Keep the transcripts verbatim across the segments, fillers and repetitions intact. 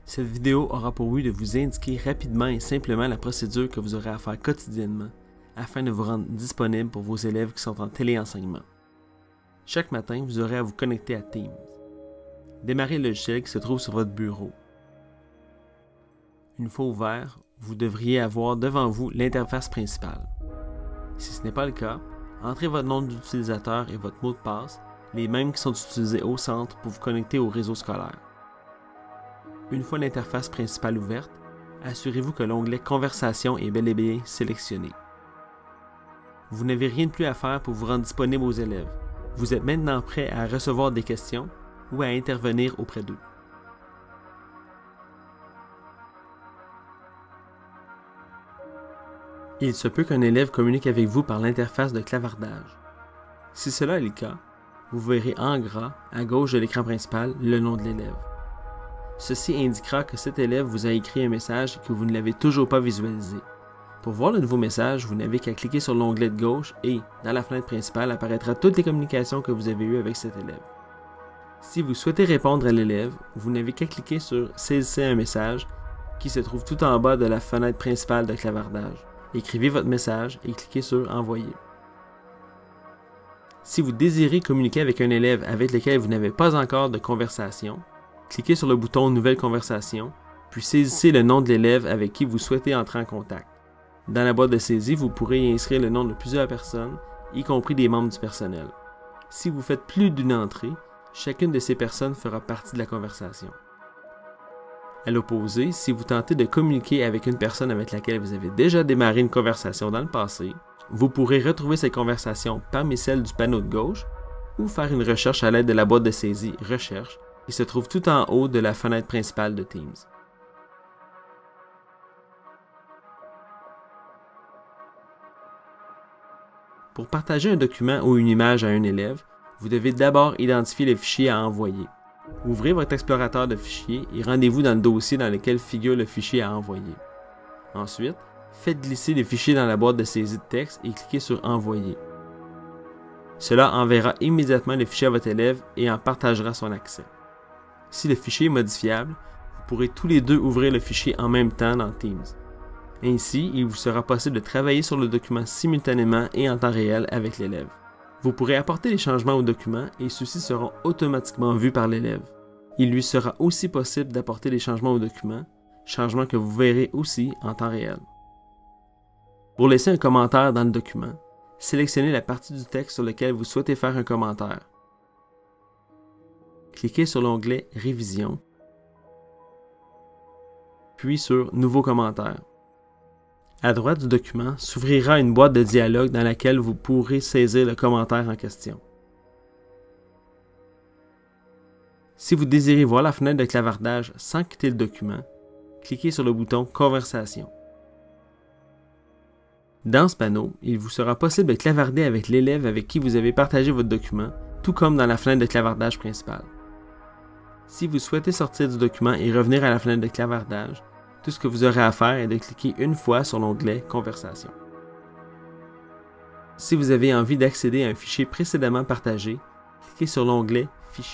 Cette vidéo aura pour but de vous indiquer rapidement et simplement la procédure que vous aurez à faire quotidiennement afin de vous rendre disponible pour vos élèves qui sont en téléenseignement. Chaque matin, vous aurez à vous connecter à Teams. Démarrez le logiciel qui se trouve sur votre bureau. Une fois ouvert, vous devriez avoir devant vous l'interface principale. Si ce n'est pas le cas, entrez votre nom d'utilisateur et votre mot de passe, les mêmes qui sont utilisés au centre pour vous connecter au réseau scolaire. Une fois l'interface principale ouverte, assurez-vous que l'onglet « Conversation » est bel et bien sélectionné. Vous n'avez rien de plus à faire pour vous rendre disponible aux élèves. Vous êtes maintenant prêt à recevoir des questions ou à intervenir auprès d'eux. Il se peut qu'un élève communique avec vous par l'interface de clavardage. Si cela est le cas, vous verrez en gras, à gauche de l'écran principal, le nom de l'élève. Ceci indiquera que cet élève vous a écrit un message et que vous ne l'avez toujours pas visualisé. Pour voir le nouveau message, vous n'avez qu'à cliquer sur l'onglet de gauche et, dans la fenêtre principale, apparaîtra toutes les communications que vous avez eues avec cet élève. Si vous souhaitez répondre à l'élève, vous n'avez qu'à cliquer sur « Saisissez un message » qui se trouve tout en bas de la fenêtre principale de clavardage. Écrivez votre message et cliquez sur « Envoyer ». Si vous désirez communiquer avec un élève avec lequel vous n'avez pas encore de conversation, cliquez sur le bouton « Nouvelle conversation », puis saisissez le nom de l'élève avec qui vous souhaitez entrer en contact. Dans la boîte de saisie, vous pourrez y inscrire le nom de plusieurs personnes, y compris des membres du personnel. Si vous faites plus d'une entrée, chacune de ces personnes fera partie de la conversation. À l'opposé, si vous tentez de communiquer avec une personne avec laquelle vous avez déjà démarré une conversation dans le passé, vous pourrez retrouver cette conversation parmi celles du panneau de gauche ou faire une recherche à l'aide de la boîte de saisie « Recherche » qui se trouve tout en haut de la fenêtre principale de Teams. Pour partager un document ou une image à un élève, vous devez d'abord identifier le fichier à envoyer. Ouvrez votre explorateur de fichiers et rendez-vous dans le dossier dans lequel figure le fichier à envoyer. Ensuite, faites glisser le fichier dans la boîte de saisie de texte et cliquez sur « Envoyer ». Cela enverra immédiatement le fichier à votre élève et en partagera son accès. Si le fichier est modifiable, vous pourrez tous les deux ouvrir le fichier en même temps dans Teams. Ainsi, il vous sera possible de travailler sur le document simultanément et en temps réel avec l'élève. Vous pourrez apporter des changements au document et ceux-ci seront automatiquement vus par l'élève. Il lui sera aussi possible d'apporter des changements au document, changements que vous verrez aussi en temps réel. Pour laisser un commentaire dans le document, sélectionnez la partie du texte sur laquelle vous souhaitez faire un commentaire. Cliquez sur l'onglet « Révision », puis sur « Nouveau commentaire ». À droite du document s'ouvrira une boîte de dialogue dans laquelle vous pourrez saisir le commentaire en question. Si vous désirez voir la fenêtre de clavardage sans quitter le document, cliquez sur le bouton « Conversation ». Dans ce panneau, il vous sera possible de clavarder avec l'élève avec qui vous avez partagé votre document, tout comme dans la fenêtre de clavardage principale. Si vous souhaitez sortir du document et revenir à la fenêtre de clavardage, tout ce que vous aurez à faire est de cliquer une fois sur l'onglet « Conversation ». Si vous avez envie d'accéder à un fichier précédemment partagé, cliquez sur l'onglet « Fichier ».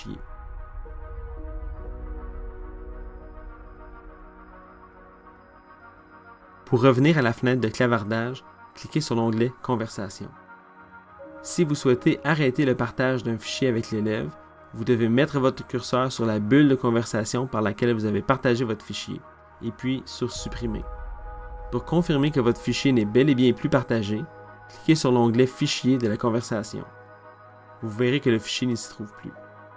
Pour revenir à la fenêtre de clavardage, cliquez sur l'onglet « Conversation ». Si vous souhaitez arrêter le partage d'un fichier avec l'élève, vous devez mettre votre curseur sur la bulle de conversation par laquelle vous avez partagé votre fichier, et puis sur « Supprimer ». Pour confirmer que votre fichier n'est bel et bien plus partagé, cliquez sur l'onglet « Fichier » de la conversation. Vous verrez que le fichier n'y s'y trouve plus.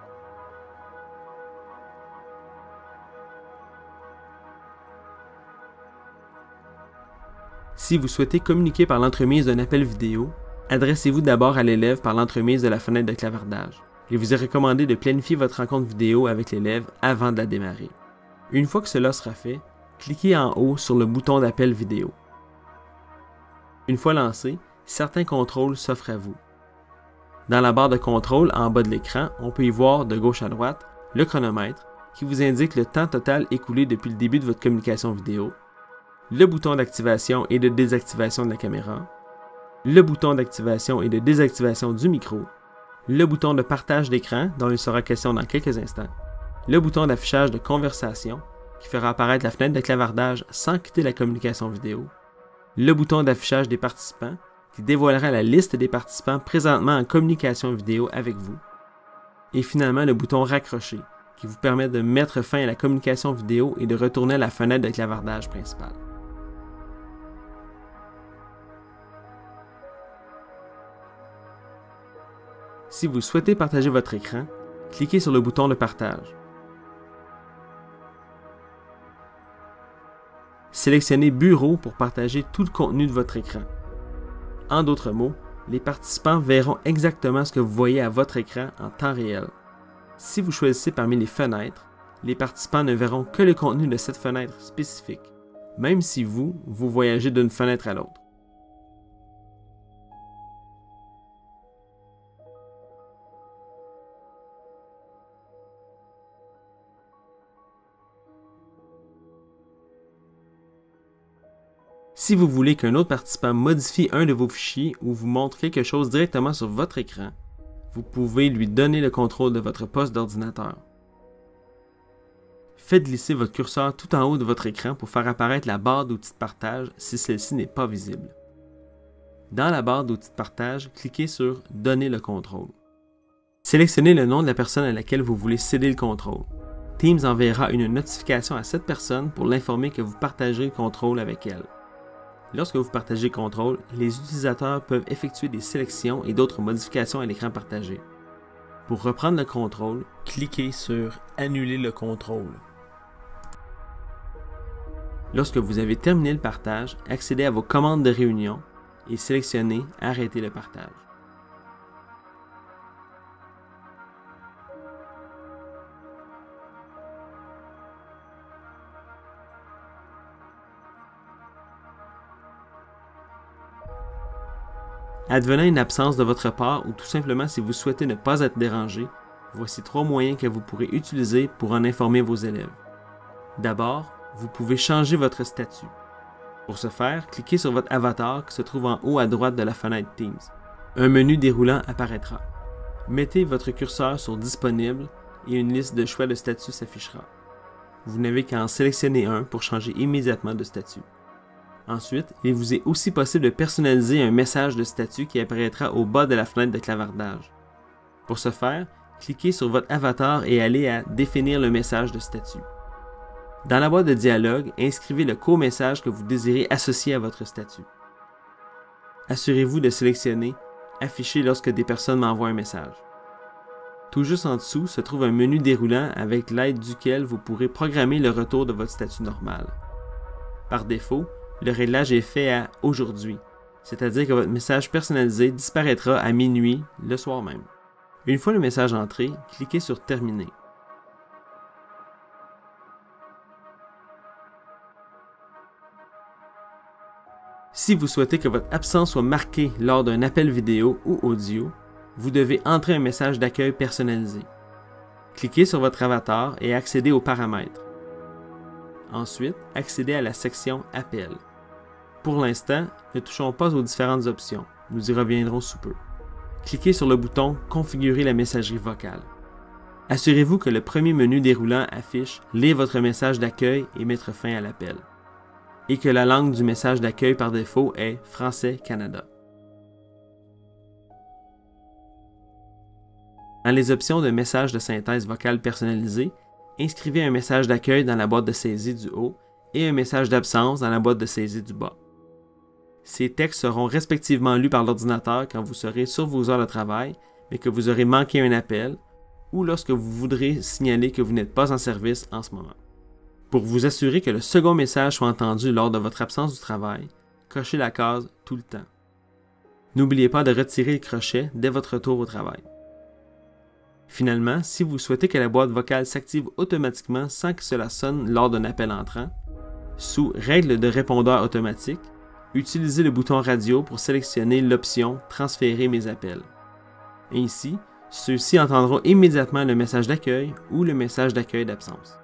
Si vous souhaitez communiquer par l'entremise d'un appel vidéo, adressez-vous d'abord à l'élève par l'entremise de la fenêtre de clavardage. Il vous est recommandé de planifier votre rencontre vidéo avec l'élève avant de la démarrer. Une fois que cela sera fait, cliquez en haut sur le bouton d'appel vidéo. Une fois lancé, certains contrôles s'offrent à vous. Dans la barre de contrôle en bas de l'écran, on peut y voir de gauche à droite le chronomètre qui vous indique le temps total écoulé depuis le début de votre communication vidéo, le bouton d'activation et de désactivation de la caméra, le bouton d'activation et de désactivation du micro, le bouton de partage d'écran dont il sera question dans quelques instants, le bouton d'affichage de conversation qui fera apparaître la fenêtre de clavardage sans quitter la communication vidéo, le bouton d'affichage des participants, qui dévoilera la liste des participants présentement en communication vidéo avec vous, et finalement le bouton raccrocher, qui vous permet de mettre fin à la communication vidéo et de retourner à la fenêtre de clavardage principale. Si vous souhaitez partager votre écran, cliquez sur le bouton de partage. Sélectionnez Bureau pour partager tout le contenu de votre écran. En d'autres mots, les participants verront exactement ce que vous voyez à votre écran en temps réel. Si vous choisissez parmi les fenêtres, les participants ne verront que le contenu de cette fenêtre spécifique, même si vous, vous voyagez d'une fenêtre à l'autre. Si vous voulez qu'un autre participant modifie un de vos fichiers ou vous montre quelque chose directement sur votre écran, vous pouvez lui donner le contrôle de votre poste d'ordinateur. Faites glisser votre curseur tout en haut de votre écran pour faire apparaître la barre d'outils de partage si celle-ci n'est pas visible. Dans la barre d'outils de partage, cliquez sur « Donner le contrôle ». Sélectionnez le nom de la personne à laquelle vous voulez céder le contrôle. Teams enverra une notification à cette personne pour l'informer que vous partagez le contrôle avec elle. Lorsque vous partagez le contrôle, les utilisateurs peuvent effectuer des sélections et d'autres modifications à l'écran partagé. Pour reprendre le contrôle, cliquez sur « Annuler le contrôle ». Lorsque vous avez terminé le partage, accédez à vos commandes de réunion et sélectionnez « Arrêter le partage ». Advenant une absence de votre part ou tout simplement si vous souhaitez ne pas être dérangé, voici trois moyens que vous pourrez utiliser pour en informer vos élèves. D'abord, vous pouvez changer votre statut. Pour ce faire, cliquez sur votre avatar qui se trouve en haut à droite de la fenêtre Teams. Un menu déroulant apparaîtra. Mettez votre curseur sur Disponible et une liste de choix de statut s'affichera. Vous n'avez qu'à en sélectionner un pour changer immédiatement de statut. Ensuite, il vous est aussi possible de personnaliser un message de statut qui apparaîtra au bas de la fenêtre de clavardage. Pour ce faire, cliquez sur votre avatar et allez à « Définir le message de statut ». Dans la boîte de dialogue, inscrivez le court message que vous désirez associer à votre statut. Assurez-vous de sélectionner « Afficher lorsque des personnes m'envoient un message ». Tout juste en dessous se trouve un menu déroulant avec l'aide duquel vous pourrez programmer le retour de votre statut normal. Par défaut, le réglage est fait à « Aujourd'hui », c'est-à-dire que votre message personnalisé disparaîtra à minuit le soir même. Une fois le message entré, cliquez sur « Terminer ». Si vous souhaitez que votre absence soit marquée lors d'un appel vidéo ou audio, vous devez entrer un message d'accueil personnalisé. Cliquez sur votre avatar et accédez aux paramètres. Ensuite, accédez à la section « Appel ». Pour l'instant, ne touchons pas aux différentes options. Nous y reviendrons sous peu. Cliquez sur le bouton « Configurer la messagerie vocale ». Assurez-vous que le premier menu déroulant affiche « Lire votre message d'accueil et mettre fin à l'appel » et que la langue du message d'accueil par défaut est « Français Canada ». Dans les options de message de synthèse vocale personnalisé, inscrivez un message d'accueil dans la boîte de saisie du haut et un message d'absence dans la boîte de saisie du bas. Ces textes seront respectivement lus par l'ordinateur quand vous serez sur vos heures de travail, mais que vous aurez manqué un appel, ou lorsque vous voudrez signaler que vous n'êtes pas en service en ce moment. Pour vous assurer que le second message soit entendu lors de votre absence du travail, cochez la case « Tout le temps ». N'oubliez pas de retirer le crochet dès votre retour au travail. Finalement, si vous souhaitez que la boîte vocale s'active automatiquement sans que cela sonne lors d'un appel entrant, sous « Règles de répondeur automatique », utilisez le bouton radio pour sélectionner l'option « Transférer mes appels ». Ainsi, ceux-ci entendront immédiatement le message d'accueil ou le message d'accueil d'absence.